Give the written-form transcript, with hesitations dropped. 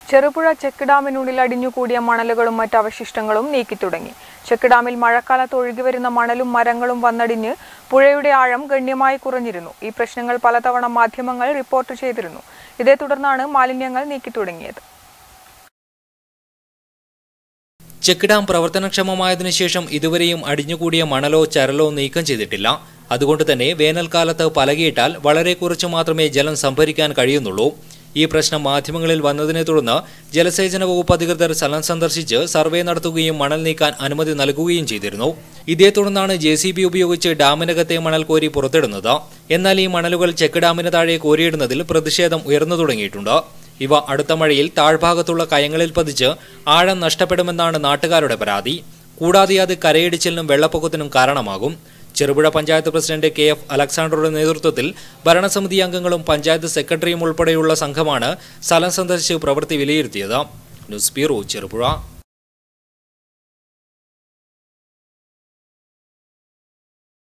Cherupuzha check ഡാമിനുള്ളിൽ അടിഞ്ഞുകൂടിയ മണലുകളും മറ്റ് അവശിഷ്ടങ്ങളും നീക്കി തുടങ്ങി. ചെക്ക് ഡാമിൽ മഴക്കാലത്ത് ഒഴുകിവരുന്ന മണലും മരങ്ങളും വന്നടിഞ്ഞ് പുഴയുടെ ആഴം ഗണ്യമായി കുറഞ്ഞിരുന്നു. ഈ പ്രശ്നങ്ങൾ പലതവണ മാധ്യമങ്ങൾ റിപ്പോർട്ട് ചെയ്തിരുന്നു. ഇതേ തുടർന്നാണ് മാലിന്യങ്ങൾ നീക്കി തുടങ്ങിയത്. ചെക്ക് ഡാം പ്രവർത്തനക്ഷമമായതിനു ശേഷം ഇതുവരെയും അടിഞ്ഞുകൂടിയ മണലോ ചരലോ നീക്കം ചെയ്തിട്ടില്ല. അതുകൊണ്ട് തന്നെ വേനൽക്കാലത്ത് പലകയിട്ടാൽ വളരെ കുറച്ചു മാത്രമേ ജലം സംഭരിക്കാൻ കഴിയുന്നുള്ളൂ. ഈ പ്രശ്നം മാധ്യമങ്ങളിൽ വന്നതിനെ തുടർന്ന് ജലസേചന വകുപ്പ് അധികൃതർ സ്ഥലം സന്ദർശിച്ച് സർവേ നടത്തുകയും മണൽ നീക്കാൻ അനുമതി നൽകുകയും ചെയ്തിരുന്നു. ഇതേ തുടർന്നാണ് JCB ഉപയോഗിച്ച് ഡാമിനകത്തെ മണൽ കോരി പുറത്തിടുന്നത്. എന്നാൽ ഈ മണലുകൾ ചെക്ക് ഡാമിന് താഴെ കോരിയിടുന്നതിൽ പ്രതിഷേധം ഉയർന്നു തുടങ്ങിയിട്ടുണ്ട്. ഇവ അടുത്ത മഴയിൽ താഴ്ഭാഗത്തുള്ള കയങ്ങളിൽ പതിച്ച് ആഴം നഷ്ടപ്പെടുമെന്നാണ് നാട്ടുകാരുടെ പരാതി. കൂടാതെ അത് കരയിടിച്ചിലിനും വെള്ളപ്പൊക്കത്തിനും കാരണമാകും. ചെറുപുഴ പഞ്ചായത്ത് പ്രസിഡന്റ് KF അലക്സാണ്ടറുടെ നേതൃത്വത്തിൽ ഭരണസമിതി അംഗങ്ങളും പഞ്ചായത്ത് സെക്രട്ടറിയും ഉൾപ്പെടെയുള്ള സംഘമാണ് സ്ഥലം സന്ദർശിച്ച് പ്രവൃത്തി വിലയിരുത്തിയത്. News bureau, Cherupuzha.